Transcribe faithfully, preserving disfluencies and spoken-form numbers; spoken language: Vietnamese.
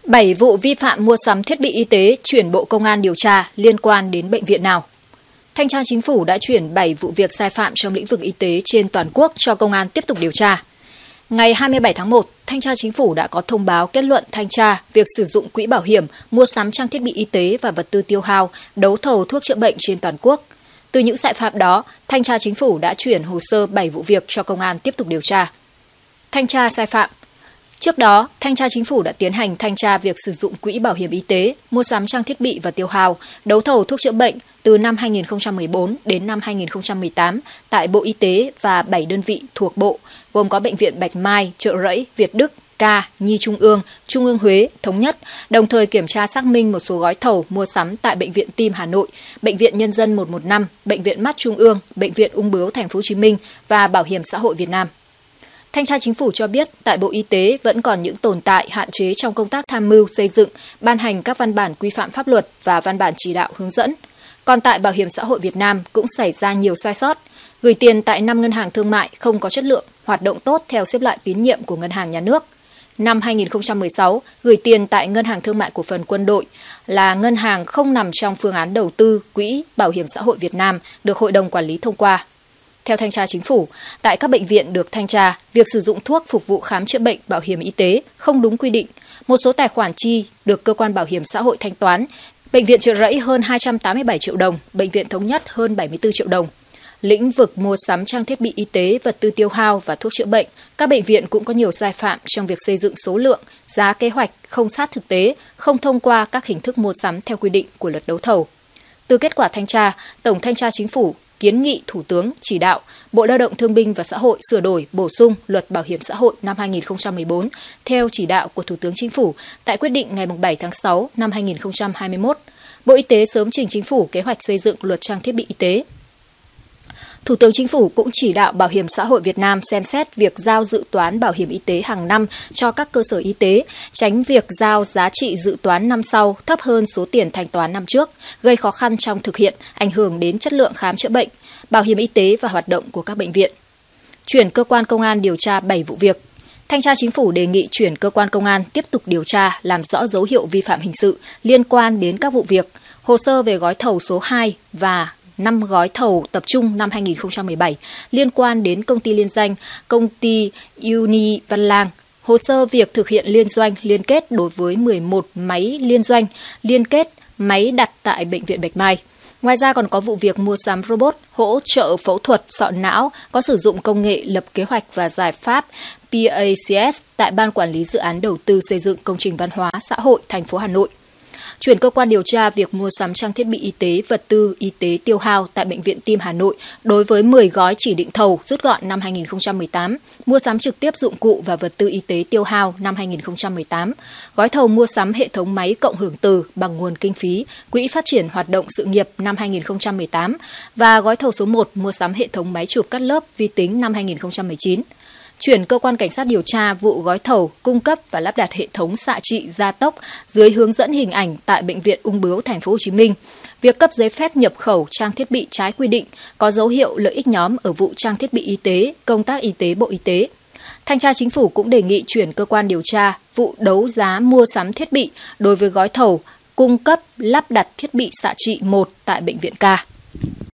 bảy vụ vi phạm mua sắm thiết bị y tế chuyển Bộ Công an điều tra liên quan đến bệnh viện nào? Thanh tra Chính phủ đã chuyển bảy vụ việc sai phạm trong lĩnh vực y tế trên toàn quốc cho Công an tiếp tục điều tra. Ngày hai mươi bảy tháng một, Thanh tra Chính phủ đã có thông báo kết luận thanh tra việc sử dụng quỹ bảo hiểm, mua sắm trang thiết bị y tế và vật tư tiêu hao, đấu thầu thuốc chữa bệnh trên toàn quốc. Từ những sai phạm đó, Thanh tra Chính phủ đã chuyển hồ sơ bảy vụ việc cho Công an tiếp tục điều tra. Thanh tra sai phạm. Trước đó, Thanh tra Chính phủ đã tiến hành thanh tra việc sử dụng quỹ bảo hiểm y tế, mua sắm trang thiết bị và tiêu hao, đấu thầu thuốc chữa bệnh từ năm hai nghìn không trăm mười bốn đến năm hai nghìn không trăm mười tám tại Bộ Y tế và bảy đơn vị thuộc Bộ, gồm có Bệnh viện Bạch Mai, Chợ Rẫy, Việt Đức, K, Nhi Trung ương, Trung ương Huế, Thống nhất, đồng thời kiểm tra xác minh một số gói thầu mua sắm tại Bệnh viện Tim Hà Nội, Bệnh viện Nhân dân một một năm, Bệnh viện Mắt Trung ương, Bệnh viện Ung bướu Thành phố Hồ Chí Minh và Bảo hiểm xã hội Việt Nam. Thanh tra Chính phủ cho biết tại Bộ Y tế vẫn còn những tồn tại hạn chế trong công tác tham mưu xây dựng, ban hành các văn bản quy phạm pháp luật và văn bản chỉ đạo hướng dẫn. Còn tại Bảo hiểm xã hội Việt Nam cũng xảy ra nhiều sai sót, gửi tiền tại năm ngân hàng thương mại không có chất lượng, hoạt động tốt theo xếp loại tín nhiệm của Ngân hàng Nhà nước. Năm hai nghìn không trăm mười sáu, gửi tiền tại Ngân hàng Thương mại Cổ phần Quân đội là ngân hàng không nằm trong phương án đầu tư Quỹ Bảo hiểm xã hội Việt Nam được Hội đồng Quản lý thông qua. Theo Thanh tra Chính phủ, tại các bệnh viện được thanh tra, việc sử dụng thuốc phục vụ khám chữa bệnh bảo hiểm y tế không đúng quy định. Một số tài khoản chi được cơ quan bảo hiểm xã hội thanh toán. Bệnh viện Chợ Rẫy hơn hai trăm tám mươi bảy triệu đồng, Bệnh viện Thống nhất hơn bảy mươi tư triệu đồng. Lĩnh vực mua sắm trang thiết bị y tế, vật tư tiêu hao và thuốc chữa bệnh, các bệnh viện cũng có nhiều sai phạm trong việc xây dựng số lượng, giá kế hoạch không sát thực tế, không thông qua các hình thức mua sắm theo quy định của luật đấu thầu. Từ kết quả thanh tra, Tổng Thanh tra Chính phủ kiến nghị Thủ tướng chỉ đạo Bộ Lao động Thương binh và Xã hội sửa đổi, bổ sung Luật Bảo hiểm xã hội năm hai nghìn không trăm mười bốn theo chỉ đạo của Thủ tướng Chính phủ tại quyết định ngày bảy tháng sáu năm hai nghìn không trăm hai mươi mốt. Bộ Y tế sớm trình Chính phủ kế hoạch xây dựng Luật trang thiết bị y tế. Thủ tướng Chính phủ cũng chỉ đạo Bảo hiểm xã hội Việt Nam xem xét việc giao dự toán bảo hiểm y tế hàng năm cho các cơ sở y tế, tránh việc giao giá trị dự toán năm sau thấp hơn số tiền thanh toán năm trước, gây khó khăn trong thực hiện, ảnh hưởng đến chất lượng khám chữa bệnh, bảo hiểm y tế và hoạt động của các bệnh viện. Chuyển cơ quan công an điều tra bảy vụ việc. Thanh tra Chính phủ đề nghị chuyển cơ quan công an tiếp tục điều tra, làm rõ dấu hiệu vi phạm hình sự liên quan đến các vụ việc, hồ sơ về gói thầu số hai và năm gói thầu tập trung năm hai nghìn không trăm mười bảy liên quan đến công ty liên danh, công ty Uni Văn Lang, hồ sơ việc thực hiện liên doanh liên kết đối với mười một máy liên doanh, liên kết máy đặt tại Bệnh viện Bạch Mai. Ngoài ra còn có vụ việc mua sắm robot hỗ trợ phẫu thuật sọ não có sử dụng công nghệ lập kế hoạch và giải pháp pê a xê ét tại Ban Quản lý Dự án Đầu tư Xây dựng Công trình Văn hóa Xã hội thành phố Hà Nội. Chuyển cơ quan điều tra việc mua sắm trang thiết bị y tế, vật tư y tế tiêu hao tại Bệnh viện Tim Hà Nội đối với mười gói chỉ định thầu rút gọn năm hai nghìn không trăm mười tám, mua sắm trực tiếp dụng cụ và vật tư y tế tiêu hao năm hai nghìn không trăm mười tám, gói thầu mua sắm hệ thống máy cộng hưởng từ bằng nguồn kinh phí Quỹ Phát triển Hoạt động Sự nghiệp năm hai nghìn không trăm mười tám và gói thầu số một mua sắm hệ thống máy chụp cắt lớp vi tính năm hai nghìn không trăm mười chín. Chuyển cơ quan cảnh sát điều tra vụ gói thầu cung cấp và lắp đặt hệ thống xạ trị gia tốc dưới hướng dẫn hình ảnh tại Bệnh viện Ung bướu Thành phố Hồ Chí Minh. Việc cấp giấy phép nhập khẩu trang thiết bị trái quy định có dấu hiệu lợi ích nhóm ở vụ trang thiết bị y tế, công tác y tế Bộ Y tế. Thanh tra Chính phủ cũng đề nghị chuyển cơ quan điều tra vụ đấu giá mua sắm thiết bị đối với gói thầu cung cấp lắp đặt thiết bị xạ trị một tại Bệnh viện K.